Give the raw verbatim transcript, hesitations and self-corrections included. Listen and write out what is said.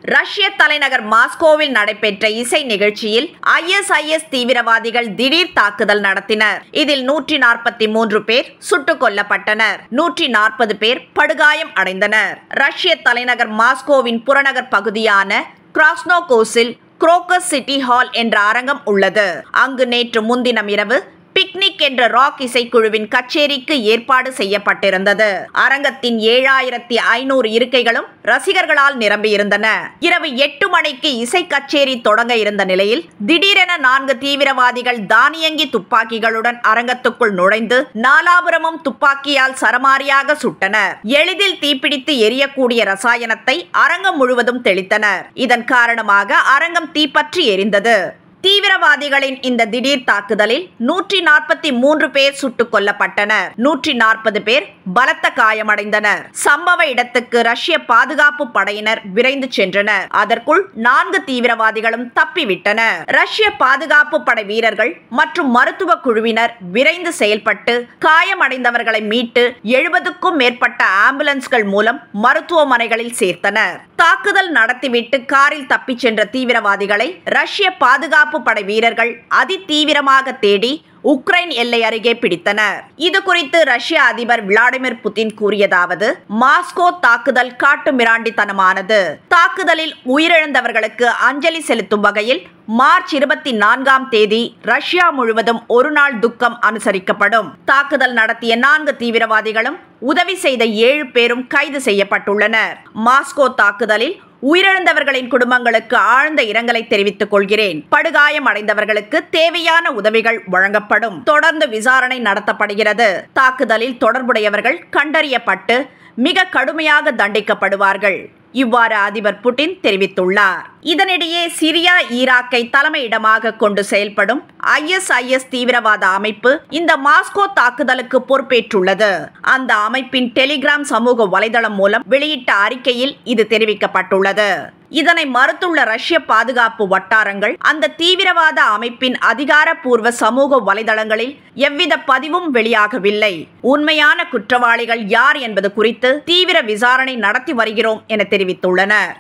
ரஷ்ய தலைநகர் மாஸ்கோவில் நடைபெற்ற இசை நிகழ்ச்சியில் ஐ எஸ் ஐ எஸ் தீவிரவாதிகள் திடீர் தாக்குதல் நடத்தினர். இதில் நூற்றி நாற்பத்தி மூன்று பேர் சுட்டுக் கொல்லப்பட்டனர். நூற்றி நாற்பது பேர் படுகாயம் அடைந்தனர். ரஷ்ய தலைநகர் மாஸ்கோவின் புறநகர் பகுதியான கிராஸ்னோகோஸில் குரோக்கஸ் சிட்டி ஹால் என்ற அரங்கம் உள்ளது. அங்கு நேற்று முன்தினம் இரவு பிக்னிக் என்ற ராக் இசைக்குழுவின் கச்சேரிக்கு ஏற்பாடு செய்யப்பட்டிருந்தது. அரங்கத்தின் ஏழாயிரத்தி ஐநூறு இருக்கைகளும் ரசிகர்களால் நிரம்பியிருந்தன. இரவு எட்டு மணிக்கு இசை கச்சேரி தொடங்க இருந்த நிலையில் திடீரென நான்கு தீவிரவாதிகள் தானியங்கி துப்பாக்கிகளுடன் அரங்கத்துக்குள் நுழைந்து நாலாபுரமும் துப்பாக்கியால் சரமாரியாக சுட்டனர். எளிதில் தீப்பிடித்து எரியக்கூடிய ரசாயனத்தை அரங்கம் முழுவதும் தெளித்தனர். இதன் காரணமாக அரங்கம் தீப்பற்றி எரிந்தது. தீவிரவாதிகளின் இந்த திடீர் தாக்குதலில் நூற்றி நாற்பத்தி மூன்று பேர் சுட்டுக் கொல்லப்பட்டனர். நூற்றி நாற்பது பேர் பலத்த காயமடைந்தனர். சம்பவ இடத்துக்கு ரஷ்ய பாதுகாப்பு படையினர் விரைந்து சென்றனர். அதற்குள் நான்கு தீவிரவாதிகளும் தப்பிவிட்டனர். ரஷ்ய பாதுகாப்பு படை வீரர்கள் மற்றும் மருத்துவ குழுவினர் விரைந்து செயல்பட்டு காயமடைந்தவர்களை மீட்டு எழுபதுக்கும் மேற்பட்ட ஆம்புலன்ஸ்கள் மூலம் மருத்துவமனைகளில் சேர்த்தனர். தாக்குதல் நடத்திவிட்டு காரில் தப்பிச் சென்ற தீவிரவாதிகளை ரஷ்ய பாதுகாப்பு படை வீரர்கள் அதி தீவிரமாக தேடி உக்ரைன் எல்லை அருகே பிடித்தனர். இது குறித்து ரஷ்ய அதிபர் விளாடிமிர் புட்டின் கூறியதாவது: மாஸ்கோ தாக்குதல் காட்டு மிராண்டித்தனமானது. தாக்குதலில் உயிரிழந்தவர்களுக்கு அஞ்சலி செலுத்தும் வகையில் மார்ச் இருபத்தி நான்காம் தேதி ரஷ்யா முழுவதும் ஒரு நாள் துக்கம் அனுசரிக்கப்படும். தாக்குதல் நடத்திய நான்கு தீவிரவாதிகளும் உதவி செய்த ஏழு பேரும் கைது செய்யப்பட்டுள்ளனர். மாஸ்கோ தாக்குதலில் உயிரிழந்தவர்களின் குடும்பங்களுக்கு ஆழ்ந்த இரங்கலை தெரிவித்துக் கொள்கிறேன். படுகாயம் அடைந்தவர்களுக்கு தேவையான உதவிகள் வழங்கப்படும். தொடர்ந்து விசாரணை நடத்தப்படுகிறது. தாக்குதலில் தொடர்புடையவர்கள் கண்டறியப்பட்டு மிக கடுமையாக தண்டிக்கப்படுவார்கள். இவ்வாறு அதிபர் புட்டின் தெரிவித்துள்ளார். இதனிடையே சிரியா ஈராக்கை தலைமையிடமாக கொண்டு செயல்படும் ஐ எஸ் ஐ எஸ் தீவிரவாத அமைப்பு இந்த மாஸ்கோ தாக்குதலுக்கு பொறுப்பேற்றுள்ளது. அந்த அமைப்பின் டெலிகிராம் சமூக வலைதளம் மூலம் வெளியிட்ட அறிக்கையில் இது தெரிவிக்கப்பட்டுள்ளது. இதனை மறுத்துள்ள ரஷ்ய பாதுகாப்பு வட்டாரங்கள் அந்த தீவிரவாத அமைப்பின் அதிகாரப்பூர்வ சமூக வலைதளங்களில் எவ்வித பதிவும் வெளியாகவில்லை. உண்மையான குற்றவாளிகள் யார் என்பது குறித்து தீவிர விசாரணை நடத்தி வருகிறோம் என தெரிவித்துள்ளனர்.